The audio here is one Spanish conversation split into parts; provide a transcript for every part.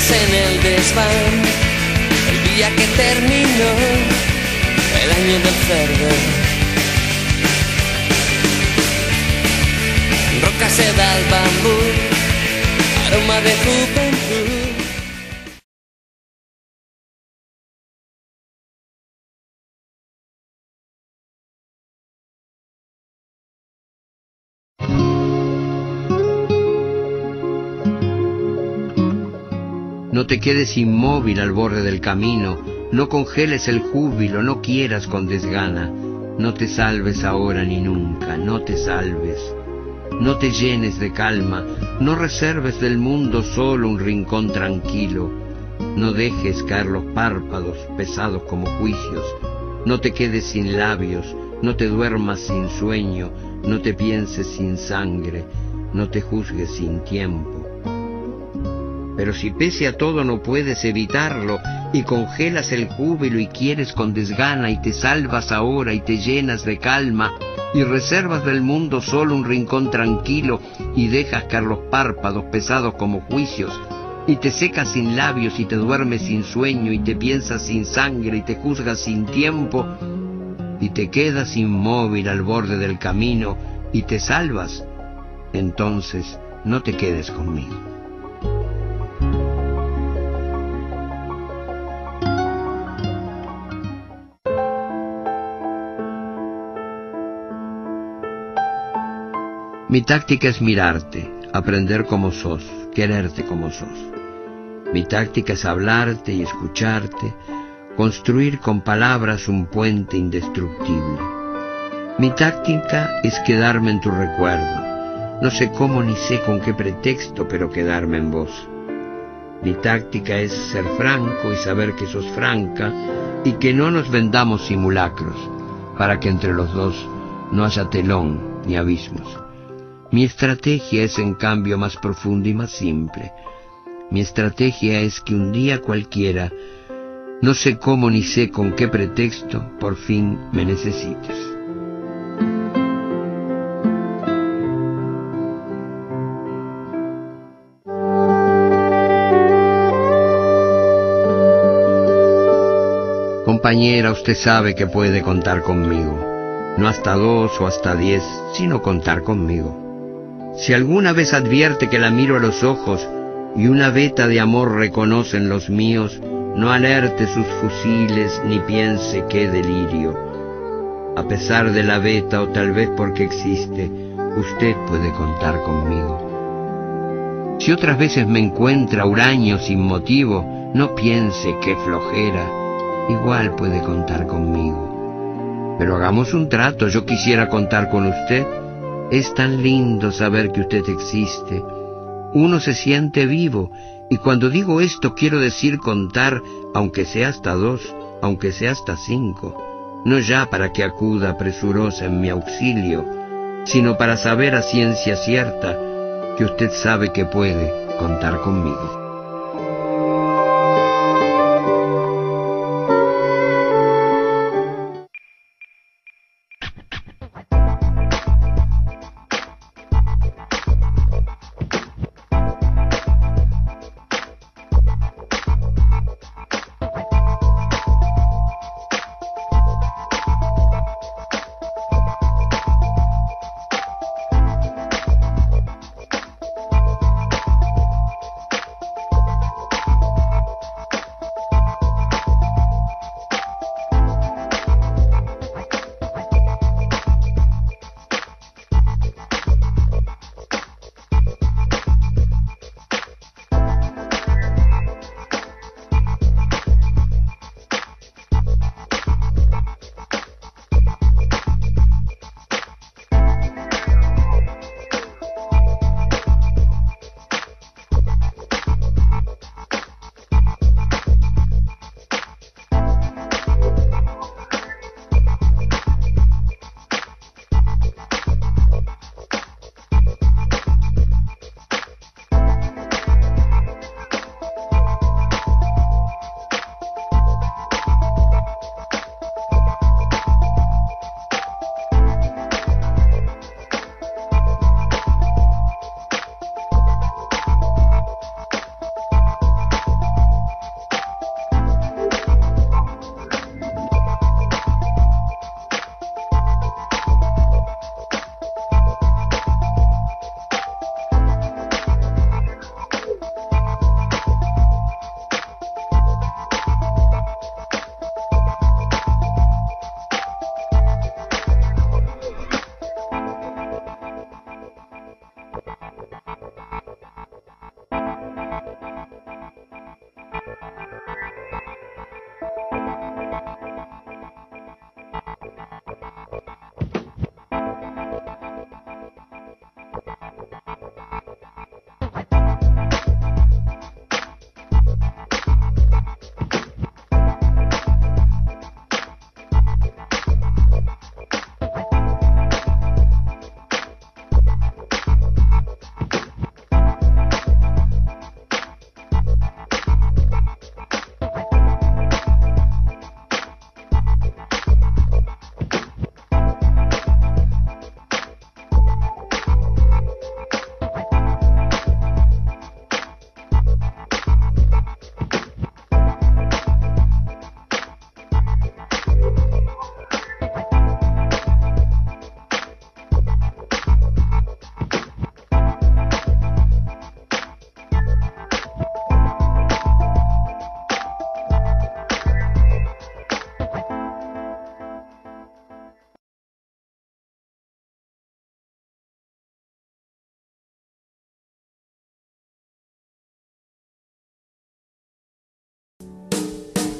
en el desván, el día que terminó el año del cerdo. Roca, seda, al bambú, aroma de juventud. No te quedes inmóvil al borde del camino, no congeles el júbilo, no quieras con desgana, no te salves ahora ni nunca, no te salves. No te llenes de calma, no reserves del mundo solo un rincón tranquilo, no dejes caer los párpados pesados como juicios, no te quedes sin labios, no te duermas sin sueño, no te pienses sin sangre, no te juzgues sin tiempo. Pero si pese a todo no puedes evitarlo, y congelas el júbilo y quieres con desgana, y te salvas ahora y te llenas de calma, y reservas del mundo solo un rincón tranquilo, y dejas caer los párpados pesados como juicios, y te secas sin labios y te duermes sin sueño, y te piensas sin sangre y te juzgas sin tiempo, y te quedas inmóvil al borde del camino y te salvas, entonces no te quedes conmigo. Mi táctica es mirarte, aprender como sos, quererte como sos. Mi táctica es hablarte y escucharte, construir con palabras un puente indestructible. Mi táctica es quedarme en tu recuerdo, no sé cómo ni sé con qué pretexto, pero quedarme en vos. Mi táctica es ser franco y saber que sos franca y que no nos vendamos simulacros, para que entre los dos no haya telón ni abismos. Mi estrategia es en cambio más profunda y más simple. Mi estrategia es que un día cualquiera, no sé cómo ni sé con qué pretexto, por fin me necesites. Compañera, usted sabe que puede contar conmigo. No hasta 2 o hasta 10, sino contar conmigo. Si alguna vez advierte que la miro a los ojos y una veta de amor reconoce en los míos, no alerte sus fusiles ni piense qué delirio. A pesar de la veta o tal vez porque existe, usted puede contar conmigo. Si otras veces me encuentra huraño sin motivo, no piense qué flojera, igual puede contar conmigo. Pero hagamos un trato, yo quisiera contar con usted. Es tan lindo saber que usted existe. Uno se siente vivo, y cuando digo esto quiero decir contar, aunque sea hasta 2, aunque sea hasta 5, no ya para que acuda presurosa en mi auxilio, sino para saber a ciencia cierta que usted sabe que puede contar conmigo.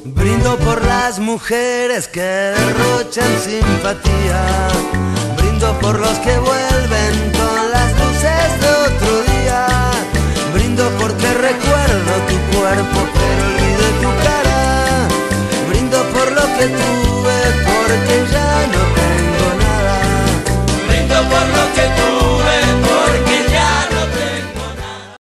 Brindo por las mujeres que derrochan simpatía. Brindo por los que vuelven con las luces de otro día. Brindo porque recuerdo tu cuerpo pero olvidé tu cara. Brindo por lo que tú